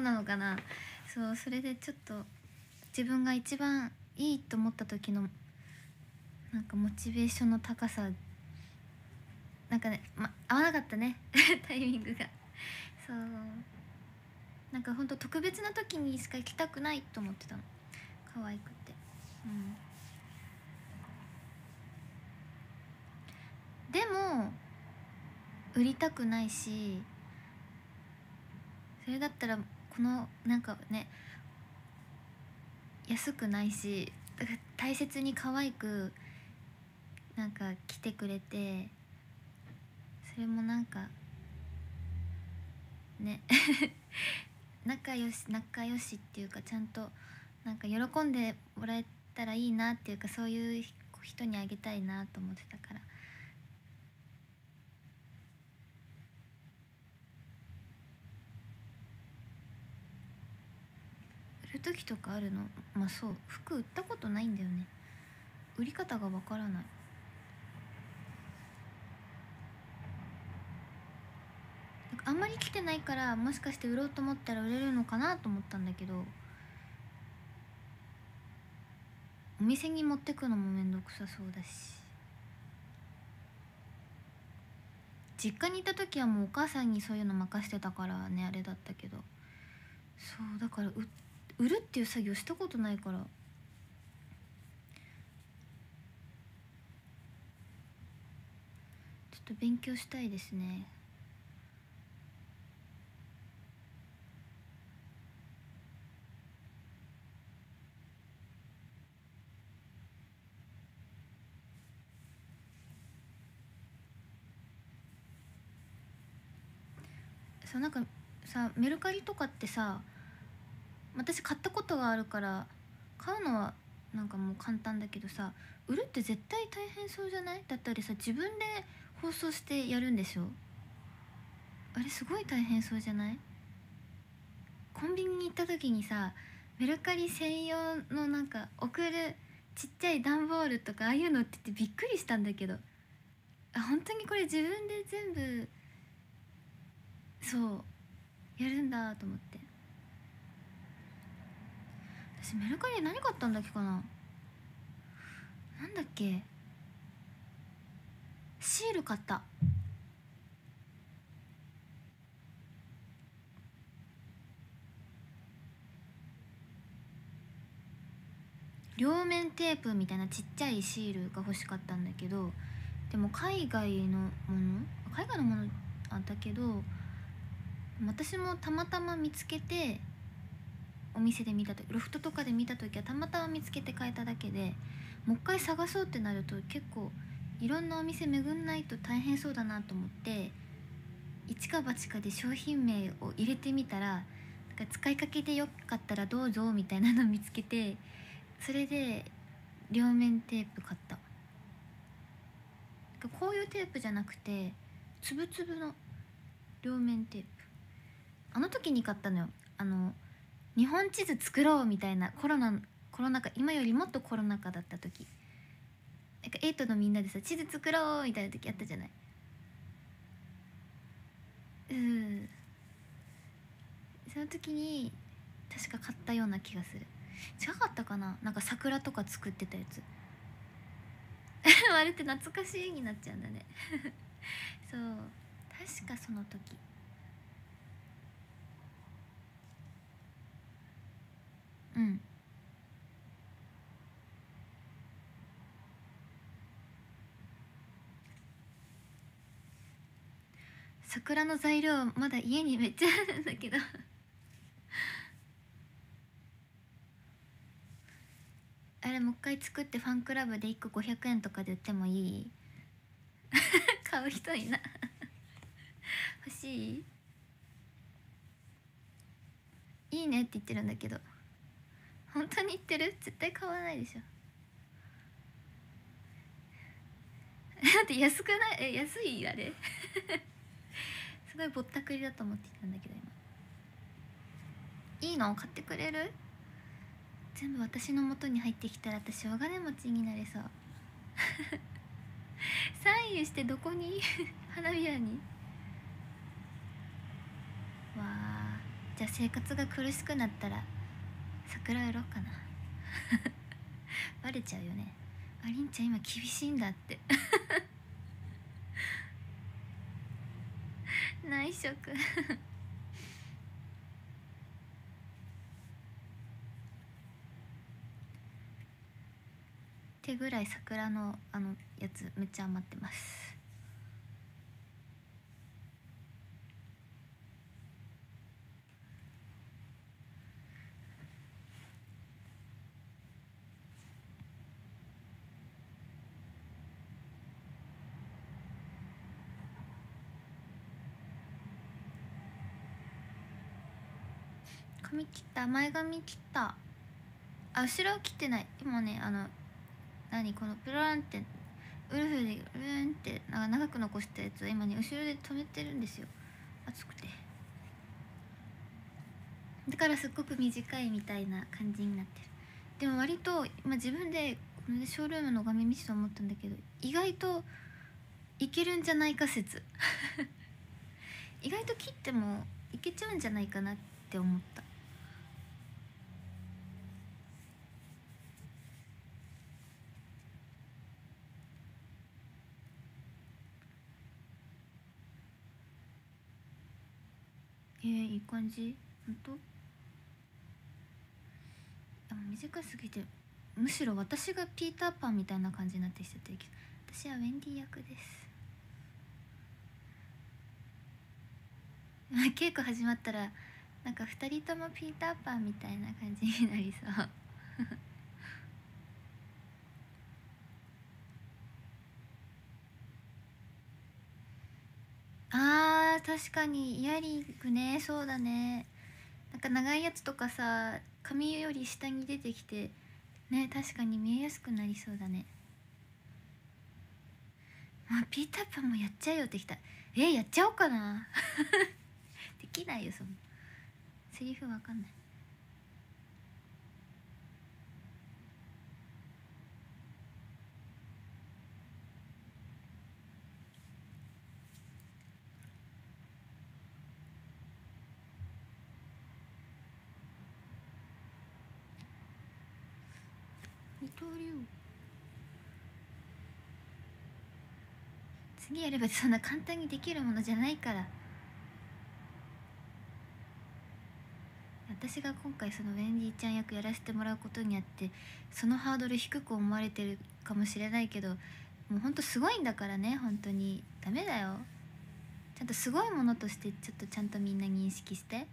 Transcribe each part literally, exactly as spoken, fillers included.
なのかな。そう、それでちょっと自分が一番いいと思った時のなんかモチベーションの高さ、なんかね、ま、合わなかったねタイミングが。そう、なんかほんと特別な時にしか行きたくないと思ってたの、可愛くて。うんでも売りたくないし、それだったらこのなんかね安くないし、だから大切に可愛くなんか来てくれて、それもなんかね仲良し仲良しっていうか、ちゃんとなんか喜んでもらえたらいいなっていうか、そういう人にあげたいなと思ってたから。売る時とかあるの？まあそう、服売ったことないんだよね、売り方がわからない。なんかあんまり来てないから、もしかして売ろうと思ったら売れるのかなと思ったんだけど、お店に持ってくのもめんどくさそうだし、実家にいた時はもうお母さんにそういうの任してたからね、あれだったけど、そうだから売るっていう作業したことないから、ちょっと勉強したいですね。そう、なんかさ、メルカリとかってさ、私買ったことがあるから買うのはなんかもう簡単だけどさ、売るって絶対大変そうじゃない？だったりさ、自分で包装してやるんでしょ？あれすごい大変そうじゃない？コンビニに行った時にさ、メルカリ専用のなんか送るちっちゃい段ボールとか、ああいうのって言ってびっくりしたんだけど、あ、本当にこれ自分で全部そうやるんだと思って。私メルカリで何買ったんだっけかな、なんだっけ、シール買った。両面テープみたいなちっちゃいシールが欲しかったんだけど、でも海外のもの海外のものあったけど、私もたまたま見つけて、お店で見た時、ロフトとかで見た時はたまたま見つけて買えただけで、もう一回探そうってなると結構いろんなお店巡んないと大変そうだなと思って、一か八かで商品名を入れてみたら、なんか使いかけてよかったらどうぞみたいなのを見つけて、それで両面テープ買った。こういうテープじゃなくてつぶつぶの両面テープ、あの時に買ったのよ。あの日本地図作ろうみたいな、コロナコロナ禍、今よりもっとコロナ禍だった時、なんかエイトのみんなでさ、地図作ろうみたいな時あったじゃない。うん、その時に確か買ったような気がする。違かったかな、なんか桜とか作ってたやつあれって懐かしいになっちゃうんだねそう、確かその時。うん、桜の材料まだ家にめっちゃあるんだけどあれもう一回作ってファンクラブでいっこごひゃくえんとかで売ってもいい買う人いな欲しい？いいねって言ってるんだけど、本当に言ってる？絶対買わないでしょだって安くない？え、安い？あれすごいぼったくりだと思ってたんだけど、今いいの買ってくれる？全部私の元に入ってきたら私お金持ちになれそうサインしてどこに花びらに？わあ、 じゃあ生活が苦しくなったら桜売ろうかなバレちゃうよね。あ、りんちゃん今厳しいんだって内職手ぐらい桜のあのやつめっちゃ余ってます。髪切った。前髪切った。あ、後ろは切ってない。今ね、あの何このプランってウルフでルーンってなんか長く残したやつを今ね後ろで止めてるんですよ。暑くて。だからすっごく短いみたいな感じになってる。でも割と今自分でこれでショールームの画面見せて思ったんだけど、意外といけるんじゃないか説意外と切ってもいけちゃうんじゃないかなって思った。えー、いい感じ。ほんと短すぎてむしろ私がピーターパンみたいな感じになってきちゃってるけど、私はウェンディ役です稽古始まったらなんかふたりともピーターパンみたいな感じになりそうあー確かにイヤリングね。そうだね。なんか長いやつとかさ髪より下に出てきてね、確かに見えやすくなりそうだね。あ、ピーターパンもやっちゃうよってきた。えやっちゃおうかなできないよそのセリフわかんない。二刀流次やればそんな簡単にできるものじゃないから。私が今回そのウェンディちゃん役やらせてもらうことにあってそのハードル低く思われてるかもしれないけど、もうほんとすごいんだからね。本当にダメだよ。ちゃんとすごいものとしてちょっとちゃんとみんな認識して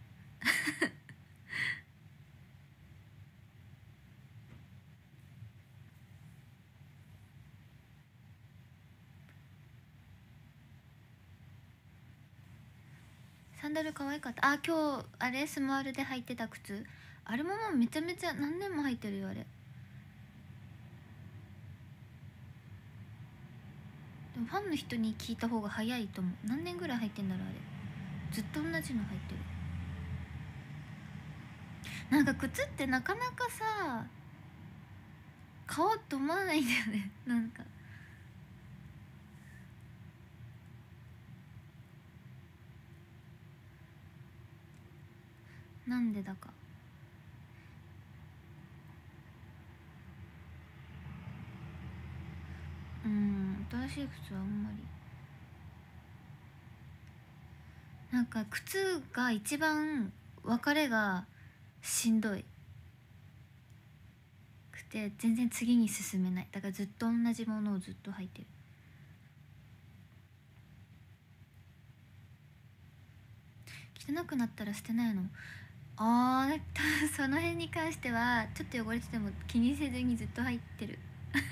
サンダル可愛かった。あ、今日あれスマールで履いてた靴、あれももうめちゃめちゃ何年も履いてるよあれ。でもファンの人に聞いた方が早いと思う。何年ぐらい履いてんだろうあれ。ずっと同じの履いてる。なんか靴ってなかなかさ買おうと思わないんだよねなんかなんでだか。うん、新しい靴はあんまり。なんか靴が一番別れがしんどいくて全然次に進めない。だからずっと同じものをずっと履いてる。汚くなったら捨てないの？あーその辺に関してはちょっと汚れてても気にせずにずっと入ってる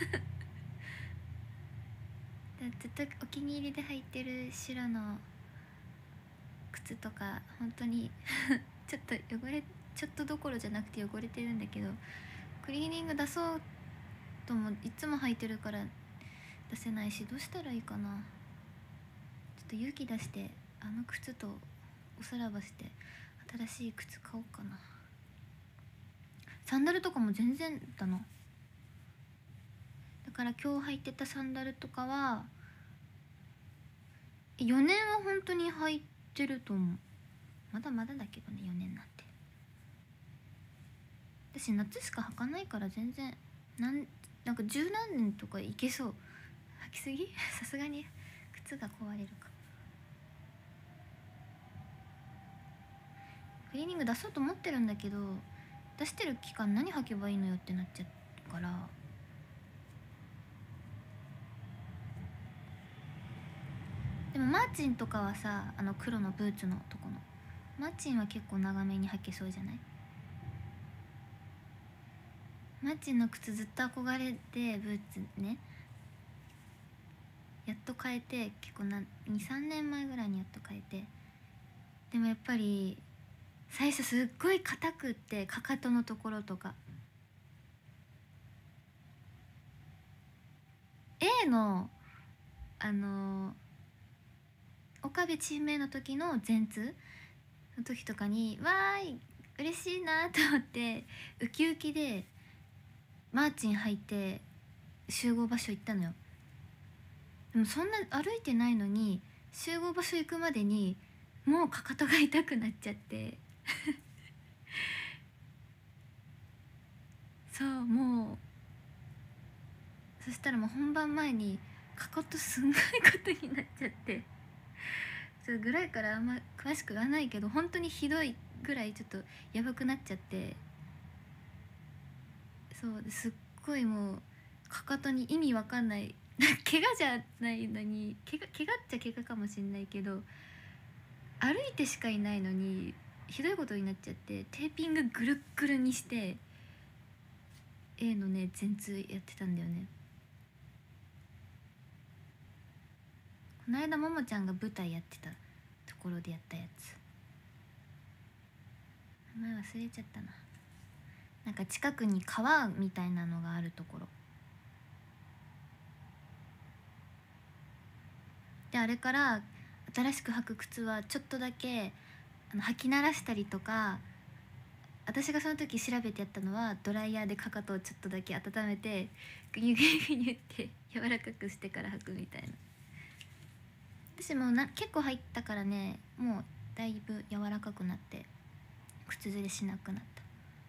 ずっとお気に入りで履いてる白の靴とか本当にちょっと汚れちょっとどころじゃなくて汚れてるんだけど、クリーニング出そうともいつも履いてるから出せないし、どうしたらいいかな。ちょっと勇気出してあの靴とおさらばして新しい靴買おうかな。サンダルとかも全然だな。だから今日履いてたサンダルとかはよねんは本当に履いてると思う。 まだまだだけどね、よねんなんて。私夏しか履かないから全然なんなんか十何年とかいけそう。履きすぎさすがに靴が壊れるか。クリーニング出そうと思ってるんだけど、出してる期間何履けばいいのよってなっちゃうから。でもマーチンとかはさ、あの黒のブーツのとこのマーチンは結構長めに履けそうじゃない？マーチンの靴ずっと憧れて、ブーツね、やっと変えて、結構なにさんねんまえぐらいにやっと変えて。でもやっぱり最初すっごい硬くって、かかとのところとか A のあの岡部チーム名の時の全通の時とかにわーい嬉しいなと思ってウキウキでマーチン履いて集合場所行ったのよ。でもそんな歩いてないのに集合場所行くまでにもうかかとが痛くなっちゃってそう、もうそしたらもう本番前にかかとすんごいことになっちゃって、それぐらいからあんま詳しくはないけど、本当にひどいぐらいちょっとやばくなっちゃって、そうすっごいもうかかとに意味わかんない怪我じゃないのに、怪我怪我っちゃ怪我かもしんないけど、歩いてしかいないのにひどいことになっちゃって、テーピングぐるっぐるにして A のね全通やってたんだよね。この間ももちゃんが舞台やってたところでやったやつ、名前忘れちゃったな。なんか近くに川みたいなのがあるところで、あれから新しく履く靴はちょっとだけあの履き慣らしたりとか、私がその時調べてやったのはドライヤーでかかとをちょっとだけ温めてグニュグニュグニュって柔らかくしてから履くみたいな。私もな結構入ったからね、もうだいぶ柔らかくなって靴ずれしなくなった。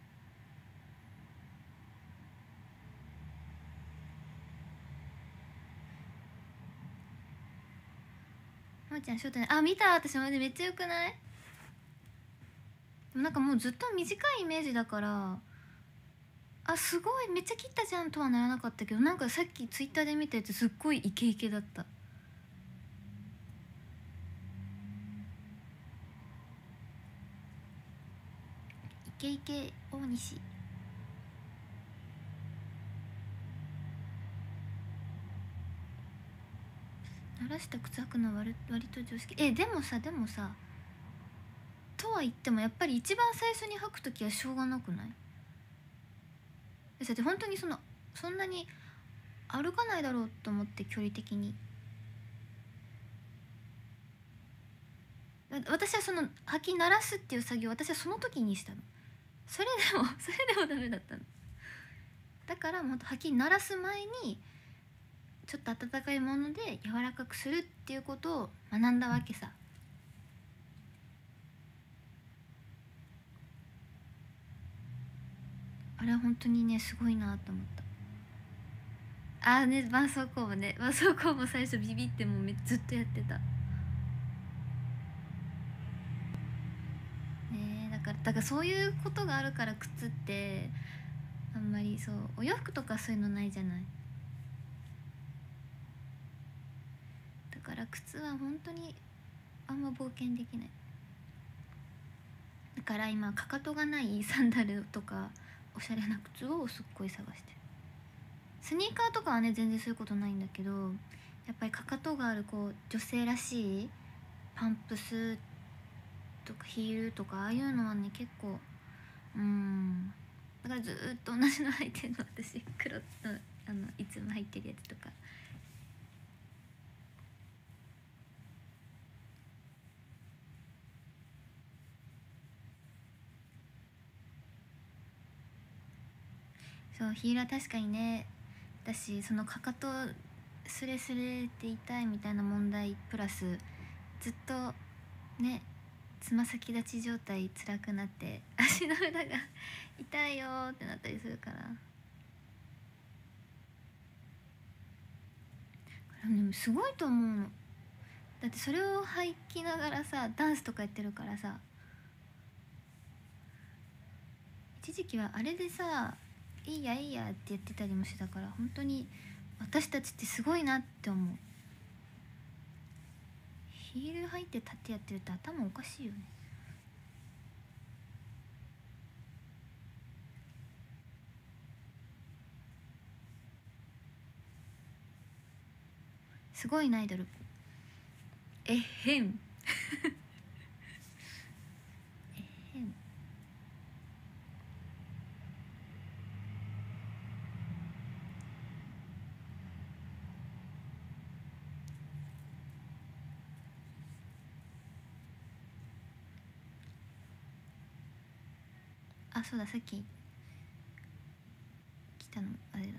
ももちゃんショートね、あ見た、私もめっちゃよくない？でもなんかもうずっと短いイメージだから、あすごいめっちゃ切ったじゃんとはならなかったけど、なんかさっきツイッターで見たやつすっごいイケイケだった。イケイケ大西。鳴らした靴履くのは割割と常識。えでもさでもさとは言ってもやっぱり一番最初に履く時はしょうがなくない？だって本当にそのそんなに歩かないだろうと思って、距離的に。私はその履き鳴らすっていう作業を私はその時にしたの。それでもそれでもダメだったの。だからもっと履き鳴らす前にちょっと温かいもので柔らかくするっていうことを学んだわけさ。あれは本当にねすごいなと思った。ああね、絆創膏もね、絆創膏も最初ビビってもうめずっとやってたね。だからだからそういうことがあるから靴ってあんまり、そうお洋服とかそういうのないじゃない。だから靴は本当にあんま冒険できない。だから今かかとがないサンダルとかおしゃれな靴をすっごい探してる。スニーカーとかはね全然そういうことないんだけど、やっぱりかかとがあるこう女性らしいパンプスとかヒールとかああいうのはね結構うーん、だからずっと同じの履いてるの私。黒のあのいつも履いてるやつとか。そうヒールは確かにね。だしそのかかとスレスレって痛いみたいな問題プラスずっとねつま先立ち状態辛くなって足の裏が痛いよーってなったりするから、これでもすごいと思うの。だってそれを履きながらさダンスとかやってるからさ、一時期はあれでさいいやいいやってやってたりもしてたから、本当に私たちってすごいなって思う。ヒール履いて立ってやってると頭おかしいよね。すごいなアイドル。えっへんえっへん。あ、そうだ、さっき来たのあれだった。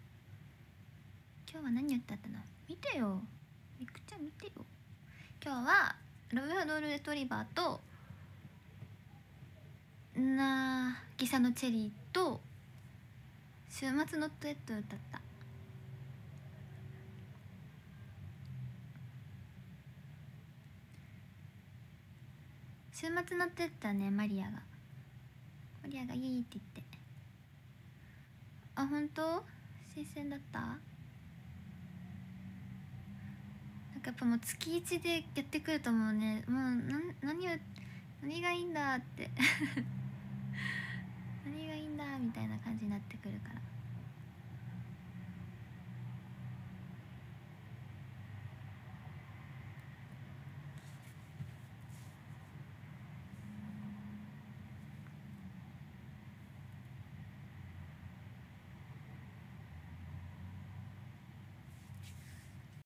今日は何やったったの見てよ、みくちゃん見てよ。今日はラブラドールレトリバーとなぎさのチェリーと週末のトゥエット歌った。週末のトゥエットはね、マリアがマリアがいいって言って。あ、本当？新鮮だった？なんかやっぱもう月一でやってくるともうね、もうな何を何がいいんだって何がいいんだみたいな感じになってくるから。